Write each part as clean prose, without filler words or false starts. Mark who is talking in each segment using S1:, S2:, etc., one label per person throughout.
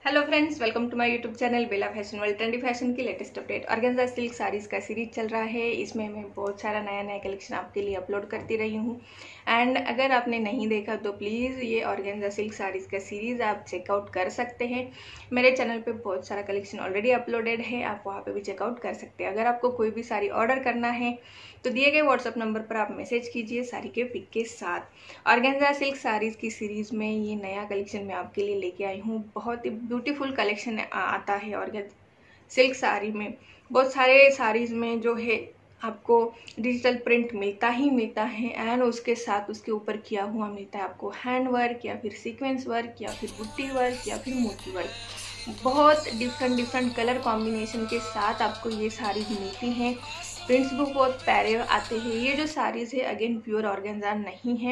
S1: Hello friends, welcome to my YouTube channel Bela fashion world. Trendy fashion की latest update. Organza silk saris का series चल रहा है। इसमें मैं बहुत सारा नया नया कलेक्शन आपके लिए अपलोड करती रही हूँ। एंड अगर आपने नहीं देखा तो प्लीज़ ये ऑर्गेन्जा सिल्क साड़ीज़ का सीरीज़ आप चेकआउट कर सकते हैं। मेरे चैनल पे बहुत सारा कलेक्शन ऑलरेडी अपलोडेड है, आप वहाँ पे भी चेकआउट कर सकते हैं। अगर आपको कोई भी साड़ी ऑर्डर करना है तो दिए गए व्हाट्सअप नंबर पर आप मैसेज कीजिए साड़ी के पिक के साथ। ऑर्गेन्जा सिल्क साड़ीज़ की सीरीज़ में ये नया कलेक्शन मैं आपके लिए लेके आई हूँ। बहुत ही ब्यूटीफुल कलेक्शन आता है ऑर्गेन्जा सिल्क साड़ी में। बहुत सारे साड़ीज़ में जो है आपको डिजिटल प्रिंट मिलता ही मिलता है एंड उसके साथ उसके ऊपर किया हुआ मिलता है आपको हैंड वर्क या फिर सीक्वेंस वर्क या फिर बुट्टी वर्क या फिर मोती वर्क। बहुत डिफरेंट कलर कॉम्बिनेशन के साथ आपको ये साड़ीज मिलती हैं। प्रिंट्स भी बहुत प्यारे आते हैं। ये जो साड़ीज़ है अगेन प्योर ऑर्गेन्जा नहीं है,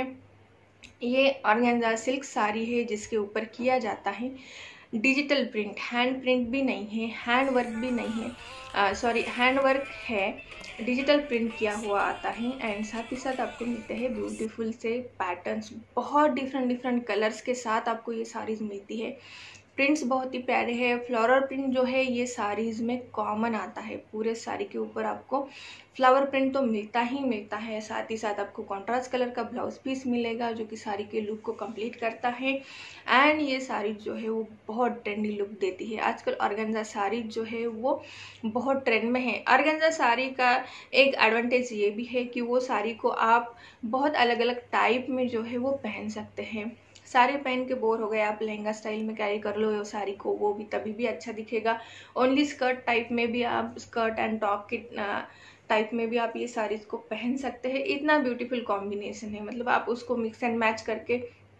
S1: ये ऑर्गेन्जा सिल्क साड़ी है जिसके ऊपर किया जाता है डिजिटल प्रिंट। हैंड प्रिंट भी नहीं है, हैंड वर्क भी नहीं है, सॉरी हैंड वर्क है, डिजिटल प्रिंट किया हुआ आता है। एंड साथ ही साथ आपको मिलते हैं ब्यूटीफुल से पैटर्न्स। बहुत डिफरेंट कलर्स के साथ आपको ये साड़ीज़ मिलती है। प्रिंट्स बहुत ही प्यारे हैं। फ्लोरल प्रिंट जो है ये साड़ीज़ में कॉमन आता है। पूरे साड़ी के ऊपर आपको फ्लावर प्रिंट तो मिलता ही मिलता है। साथ ही साथ आपको कॉन्ट्रास्ट कलर का ब्लाउज पीस मिलेगा जो कि साड़ी के लुक को कंप्लीट करता है। एंड ये साड़ी जो है वो बहुत ट्रेंडी लुक देती है। आजकल ऑर्गेन्जा साड़ी जो है वो बहुत ट्रेंड में है। ऑर्गेन्जा साड़ी का एक एडवांटेज ये भी है कि वो साड़ी को आप बहुत अलग अलग टाइप में जो है वो पहन सकते हैं। साड़ी पहन के बोर हो गए, आप लहंगा स्टाइल में कैरी कर लो साड़ी को, वो भी तभी भी अच्छा दिखेगा। ओनली स्कर्ट टाइप में भी आप स्कर्ट एंड टॉप के टाइप में भी आप ये साड़ीज को पहन सकते हैं। इतना ब्यूटीफुल कॉम्बिनेशन है, मतलब आप उसको मिक्स एंड मैच करके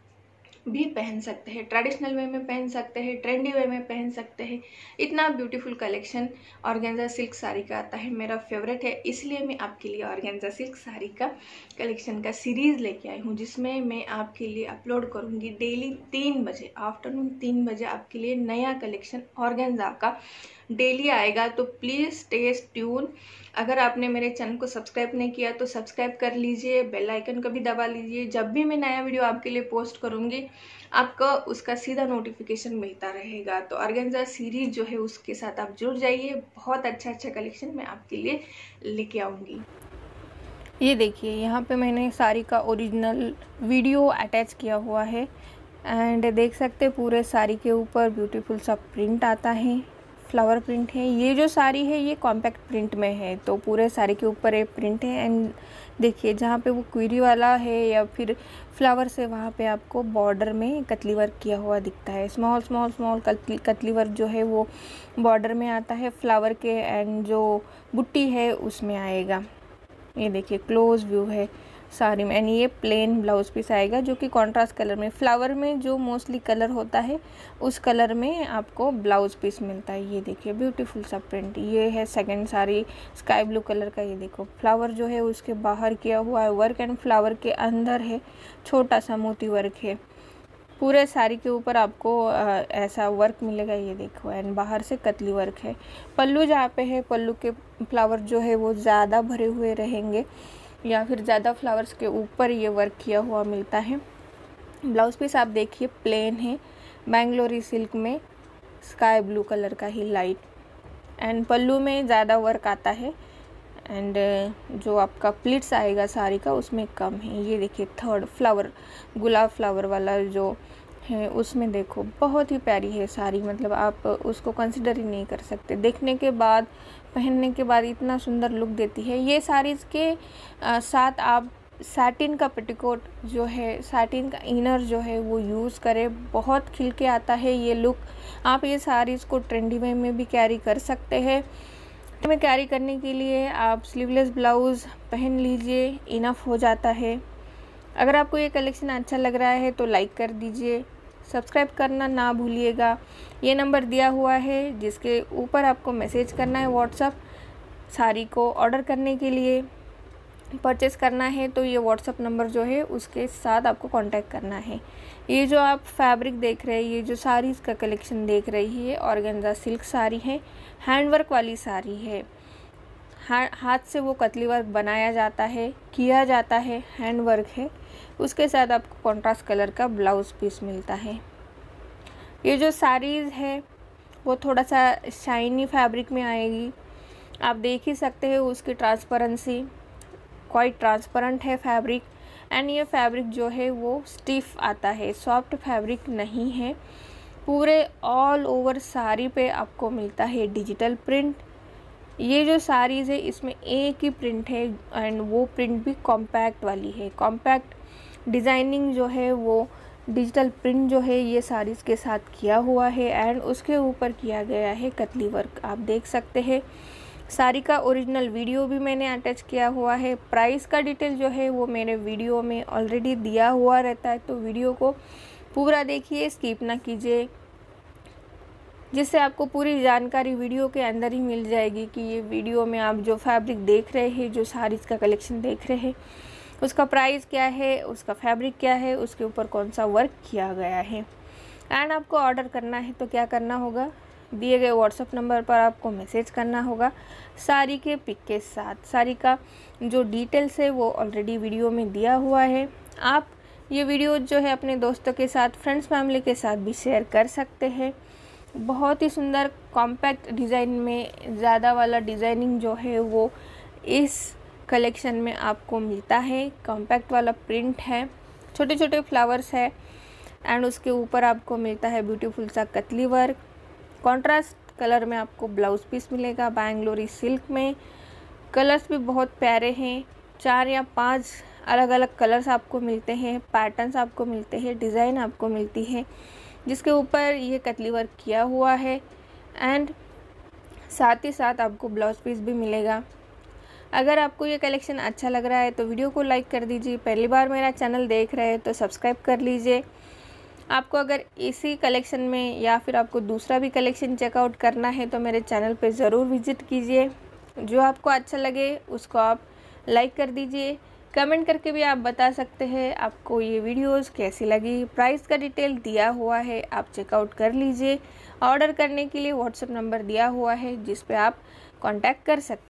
S1: भी पहन सकते हैं। ट्रेडिशनल वे में पहन सकते हैं, ट्रेंडी वे में पहन सकते हैं। इतना beautiful collection organza silk sari का आता है। मेरा फेवरेट है, इसलिए मैं आपके लिए ऑर्गेन्जा सिल्क साड़ी का कलेक्शन का सीरीज लेके आई हूँ जिसमें मैं आपके लिए अपलोड करूँगी डेली 3 बजे, आफ्टरनून 3 बजे आपके लिए नया कलेक्शन ऑर्गेन्जा का डेली आएगा। तो प्लीज़ स्टे ट्यून। अगर आपने मेरे चैनल को सब्सक्राइब नहीं किया तो सब्सक्राइब कर लीजिए, बेल आइकन को भी दबा लीजिए। जब भी मैं नया वीडियो आपके लिए पोस्ट करूँगी आपको उसका सीधा नोटिफिकेशन मिलता रहेगा। तो ऑर्गेन्जा सीरीज जो है उसके साथ आप जुड़ जाइए। बहुत अच्छा कलेक्शन मैं आपके लिए लेके आऊँगी।
S2: ये देखिए यहाँ पे मैंने साड़ी का ओरिजिनल वीडियो अटैच किया हुआ है एंड देख सकते पूरे साड़ी के ऊपर ब्यूटीफुल सा प्रिंट आता है, फ्लावर प्रिंट है। ये जो साड़ी है ये कॉम्पैक्ट प्रिंट में है तो पूरे साड़ी के ऊपर एक प्रिंट है। एंड देखिए जहाँ पे वो क्वेरी वाला है या फिर फ्लावर से वहाँ पे आपको बॉर्डर में कतली वर्क किया हुआ दिखता है। स्मॉल कतली वर्क जो है वो बॉर्डर में आता है फ्लावर के, एंड जो बुट्टी है उसमें आएगा। ये देखिए क्लोज व्यू है साड़ी में। एंड ये प्लेन ब्लाउज पीस आएगा जो कि कॉन्ट्रास्ट कलर में, फ्लावर में जो मोस्टली कलर होता है उस कलर में आपको ब्लाउज पीस मिलता है। ये देखिए ब्यूटीफुल सा प्रिंट। ये है second sari sky blue colour का। ये देखो फ्लावर जो है उसके बाहर किया हुआ है वर्क एंड फ्लावर के अंदर है छोटा सा मोती वर्क है। पूरे साड़ी के ऊपर आपको ऐसा वर्क मिलेगा। ये देखो एंड बाहर से कतली वर्क है। पल्लू जहाँ पे है पल्लू के फ्लावर जो है वो ज़्यादा भरे हुए रहेंगे या फिर ज़्यादा फ्लावर्स के ऊपर ये वर्क किया हुआ मिलता है। ब्लाउज पीस आप देखिए प्लेन है, बेंगलोरी सिल्क में स्काई ब्लू कलर का ही लाइट। एंड पल्लू में ज़्यादा वर्क आता है एंड जो आपका प्लीट्स आएगा साड़ी का उसमें कम है। ये देखिए थर्ड फ्लावर, गुलाब फ्लावर वाला जो है उसमें देखो बहुत ही प्यारी है साड़ी। मतलब आप उसको कंसिडर ही नहीं कर सकते, देखने के बाद पहनने के बाद इतना सुंदर लुक देती है। ये साड़ीज़ के साथ आप सैटिन का पेटीकोट जो है, सैटिन का इनर जो है वो यूज़ करें, बहुत खिल के आता है ये लुक। आप ये साड़ीज़ को ट्रेंडी वे में भी कैरी कर सकते हैं। में कैरी करने के लिए आप स्लीवलेस ब्लाउज़ पहन लीजिए, इनफ हो जाता है। अगर आपको ये कलेक्शन अच्छा लग रहा है तो लाइक कर दीजिए, सब्सक्राइब करना ना भूलिएगा। ये नंबर दिया हुआ है जिसके ऊपर आपको मैसेज करना है व्हाट्सअप साड़ी को ऑर्डर करने के लिए। परचेस करना है तो ये व्हाट्सअप नंबर जो है उसके साथ आपको कांटेक्ट करना है। ये जो आप फैब्रिक देख रहे हैं, ये जो साड़ीज़ का कलेक्शन देख रही है ऑर्गेन्जा सिल्क साड़ी है, हैंडवर्क वाली साड़ी है। हाथ से वो कतली वर्क बनाया जाता है, किया जाता है, हैंडवर्क है। उसके साथ आपको कॉन्ट्रास्ट कलर का ब्लाउज पीस मिलता है। ये जो साड़ीज़ है वो थोड़ा सा शाइनी फैब्रिक में आएगी। आप देख ही सकते हैं उसकी ट्रांसपेरेंसी, क्वाइट ट्रांसपेरेंट है फैब्रिक। एंड ये फैब्रिक जो है वो स्टिफ आता है, सॉफ्ट फैब्रिक नहीं है। पूरे ऑल ओवर साड़ी पे आपको मिलता है डिजिटल प्रिंट। ये जो साड़ीज़ है इसमें एक ही प्रिंट है एंड वो प्रिंट भी कॉम्पैक्ट वाली है। कॉम्पैक्ट डिज़ाइनिंग जो है वो डिजिटल प्रिंट जो है ये साड़ीज़ के साथ किया हुआ है एंड उसके ऊपर किया गया है कतली वर्क, आप देख सकते हैं। साड़ी का ओरिजिनल वीडियो भी मैंने अटैच किया हुआ है। प्राइस का डिटेल जो है वो मेरे वीडियो में ऑलरेडी दिया हुआ रहता है, तो वीडियो को पूरा देखिए, स्किप ना कीजिए, जिससे आपको पूरी जानकारी वीडियो के अंदर ही मिल जाएगी कि ये वीडियो में आप जो फैब्रिक देख रहे हैं, जो साड़ीज़ का कलेक्शन देख रहे हैं, उसका प्राइस क्या है, उसका फैब्रिक क्या है, उसके ऊपर कौन सा वर्क किया गया है। एंड आपको ऑर्डर करना है तो क्या करना होगा, दिए गए व्हाट्सएप नंबर पर आपको मैसेज करना होगा साड़ी के पिक के साथ। साड़ी का जो डिटेल्स है वो ऑलरेडी वीडियो में दिया हुआ है। आप ये वीडियो जो है अपने दोस्तों के साथ, फ्रेंड्स फैमिली के साथ भी शेयर कर सकते हैं। बहुत ही सुंदर कॉम्पैक्ट डिज़ाइन में ज़्यादा वाला डिज़ाइनिंग जो है वो इस कलेक्शन में आपको मिलता है। कॉम्पैक्ट वाला प्रिंट है, छोटे छोटे फ्लावर्स है एंड उसके ऊपर आपको मिलता है ब्यूटीफुल सा कतली वर्क। कॉन्ट्रास्ट कलर में आपको ब्लाउज पीस मिलेगा बैंगलोरी सिल्क में। कलर्स भी बहुत प्यारे हैं, 4 या 5 अलग अलग कलर्स आपको मिलते हैं, पैटर्न्स आपको मिलते हैं, डिज़ाइन आपको मिलती है जिसके ऊपर ये कतली वर्क किया हुआ है एंड साथ ही साथ आपको ब्लाउज पीस भी मिलेगा। अगर आपको ये कलेक्शन अच्छा लग रहा है तो वीडियो को लाइक कर दीजिए। पहली बार मेरा चैनल देख रहे हैं तो सब्सक्राइब कर लीजिए। आपको अगर इसी कलेक्शन में या फिर आपको दूसरा भी कलेक्शन चेकआउट करना है तो मेरे चैनल पे ज़रूर विज़िट कीजिए। जो आपको अच्छा लगे उसको आप लाइक कर दीजिए। कमेंट करके भी आप बता सकते हैं आपको ये वीडियोस कैसी लगी। प्राइस का डिटेल दिया हुआ है, आप चेकआउट कर लीजिए। ऑर्डर करने के लिए व्हाट्सएप नंबर दिया हुआ है जिस पे आप कांटेक्ट कर सकते हैं।